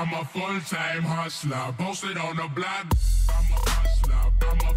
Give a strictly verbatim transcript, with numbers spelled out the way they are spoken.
I'm a full-time hustler, posted on the block. I'm a hustler, I'm a